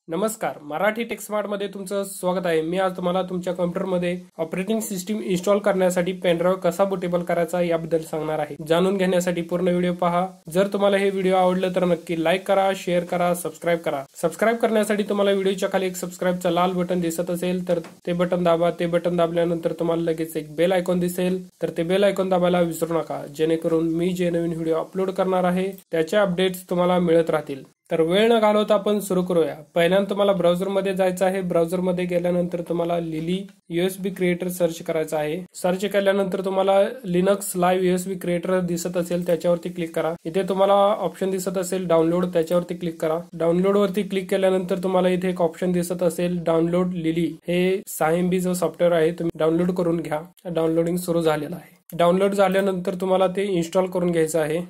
नमस्कार, Marathi take smart मध्ये तुमचं स्वागत आहे। मी आज तुम्हाला तुमच्या कॉम्प्युटरमध्ये ऑपरेटिंग सिस्टीम इन्स्टॉल करण्यासाठी पेनड्राइव्ह कसा बुटेबल करायचा याबद्दल सांगणार आहे। जाणून घेण्यासाठी पूर्ण व्हिडिओ पहा। जर तुम्हाला हे व्हिडिओ आवडलं तर नक्की लाईक करा, शेअर करा, सबस्क्राइब करा। सबस्क्राइब करण्यासाठी तुम्हाला व्हिडिओच्या खाली एक सबस्क्राइबचा लाल बटन दिसत असेल तर ते बटन दाबा। ते बटन दाबल्यानंतर तुम्हाला लगेच एक बेल आयकॉन दिसेल तर ते बेल आयकॉन दाबायला विसरू नका, जेणेकरून मी जे नवीन व्हिडिओ अपलोड करणार आहे त्याचे अपडेट्स तुम्हाला मिळत राहतील। तर वेळ न घालवता आपण सुरू करूया। पहिल्यांदा तुम्हाला ब्राउझर मध्ये जायचं आहे। ब्राउझर मध्ये गेल्यानंतर तुम्हाला लिली यूएसबी क्रिएटर सर्च करायचं आहे। सर्च केल्यानंतर तुम्हाला लिनक्स लाईव्ह यूएसबी क्रिएटर दिसत असेल त्याच्यावरती क्लिक करा। इथे तुम्हाला ऑप्शन दिसत असेल डाउनलोड, त्याच्यावरती क्लिक करा। डाउनलोड वरती क्लिक केल्यानंतर तुम्हाला इथे एक ऑप्शन दिसत असेल डाउनलोड लिली। हे 6 MB चं सॉफ्टवेअर आहे, तुम्ही डाउनलोड करून घ्या। डाउनलोडिंग सुरू झालेलं आहे। डाउनलोड झाल्यानंतर तुम्हाला ते इन्स्टॉल करून घ्यायचं आहे।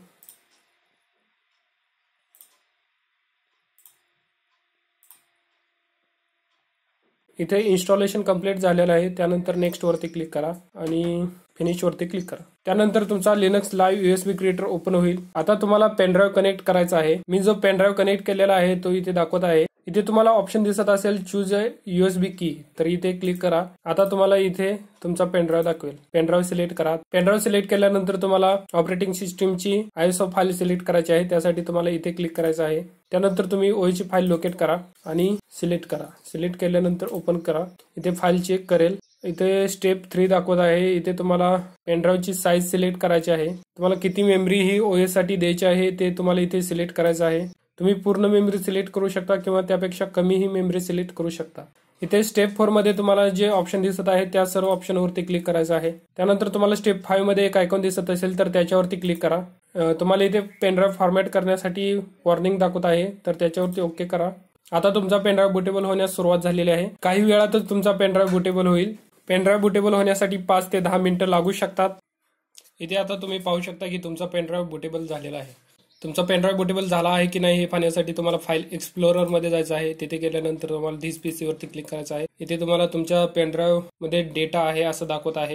इथे इन्स्टॉलेशन कंप्लीट झालेलं आहे। त्यानंतर नेक्स्ट वरती क्लिक करा आणि फिनिश वरती क्लिक करा। त्यानंतर तुमचा Linux live USB creator open होईल। आता तुम्हाला पेनड्राइव्ह कनेक्ट करायचा आहे। मी जो पेनड्राइव्ह कनेक्ट केलेला आहे तो इथे दाखवत आहे। इथे तुम्हाला ऑप्शन दिसत असेल चूज अ यूएसबी की, तर इथे क्लिक करा। आता तुम्हाला इथे तुमचा पेनड्राइव्ह दाखवेल। पेनड्राइव्ह सिलेक्ट करा। पेनड्राइव्ह सिलेक्ट केल्यानंतर तुम्हाला ऑपरेटिंग सिस्टीमची आयएसओ फाईल सिलेक्ट करायची आहे, त्यासाठी तुम्हाला इथे क्लिक करायचं आहे। त्यानंतर तुम्ही ओएची फाईल लोकेट करा आणि सिलेक्ट करा। सिलेक्ट केल्यानंतर ओपन करा। इथे फाईल चेक करेल। इथे स्टेप 3 दाखवत आहे। इथे तुम्हाला पेनड्राइव्हची साईज सिलेक्ट करायची आहे। तुम्हाला किती मेमरी ही ओएस साठी द्यायची आहे ते तुम्हाला इथे सिलेक्ट करायचं आहे। तुम्ही पूर्ण मेमरी सिलेक्ट करू शकता किंवा त्यापेक्षा कमी ही मेमरी सिलेक्ट करू शकता। इथे स्टेप 4 मध्ये तुम्हाला जे ऑप्शन दिसत आहे त्या सर्व ऑप्शनवरती क्लिक करायचं आहे। त्यानंतर तुम्हाला स्टेप 5 मध्ये एक आयकॉन दिसत असेल तर त्याच्यावरती क्लिक करा। तुम्हाला इथे पेनड्राइव्ह फॉर्मॅट करण्यासाठी वॉर्निंग दाखवत आहे, तर त्याच्यावरती ओके करा। आता तुमचा पेनड्राइव्ह बुटेबल होण्यास सुरुवात झालेली आहे। काही वेळातच तुमचा पेनड्राइव्ह बुटेबल होईल। पेनड्राइव्ह बुटेबल होण्यासाठी 5 ते 10 मिनिटं लागू शकतात। इथे आता तुम्ही पाहू शकता की तुमचा पेनड्राइव्ह बुटेबल झालेला आहे। तुमचा पेनड्राइव्ह बुटेबल झाला आहे की नाही हे पाहण्यासाठी तुम्हाला फाईल एक्सप्लोरर मध्ये जायचं आहे। तिथे गेल्यानंतर तुम्हाला धिस पीसी वरती क्लिक करायचं आहे। इथे तुम्हाला तुमच्या पेनड्राइव्ह मध्ये डेटा आहे असं दाखवत आहे।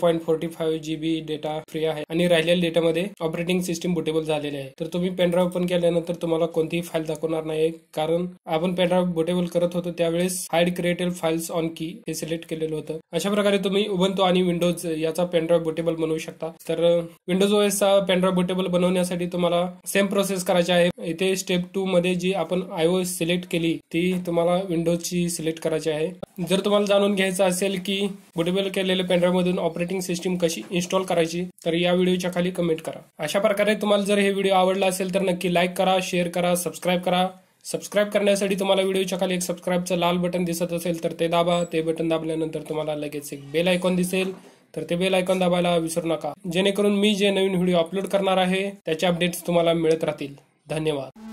1.45 GB डेटा फ्री आहे आणि राहिलेल्या डेटामध्ये ऑपरेटिंग सिस्टीम बुटेबल झालेले आहे। तर तुम्ही पेनड्राइव्ह ओपन केल्यानंतर तुम्हाला कोणतीही फाईल दाखवणार नाही, कारण आपण पेनड्राइव्ह बुटेबल करत होतो त्यावेळेस हाईड क्रिएटेड फाइल्स ऑन की हे सिलेक्ट केलेलं होतं। अशा प्रकारे तुम्ही उबंतू आणि विंडोज याचा पेनड्राइव्ह बुटेबल बनवू शकता। तर विंडोज ओएस चा पेनड्राइव्ह बुटेबल बनवण्यासाठी तुम्हाला सेम प्रोसेस करायची आहे। इथे स्टेप 2 मध्ये जी आपण आयओएस सिलेक्ट केली ती तुम्हाला विंडोजची सिलेक्ट करायची आहे। जर तुम्हाला जाणून घ्यायचं असेल की बुटेबल केलेल्या पेनड्राइव्ह मधून ऑपरेटिंग सिस्टीम कशी इन्स्टॉल करायची तर या व्हिडिओच्या खाली कमेंट करा। अशा प्रकारे तुम्हाला जर हे व्हिडिओ आवडला असेल तर नक्की लाईक करा, शेअर करा, सबस्क्राइब करा। सबस्क्राइब करण्यासाठी तुम्हाला व्हिडिओच्या खाली एक सबस्क्राइबचं लाल बटन दिसत असेल तर ते दाबा। ते बटन दाबल्यानंतर तुम्हाला लगेच एक बेल आयकॉन दिसेल तर ते बेल आयकॉन दाबायला विसरू नका, जेणेकरून मी जे नवीन व्हिडिओ अपलोड करणार आहे त्याचे अपडेट्स तुम्हाला मिळत राहतील। धन्यवाद।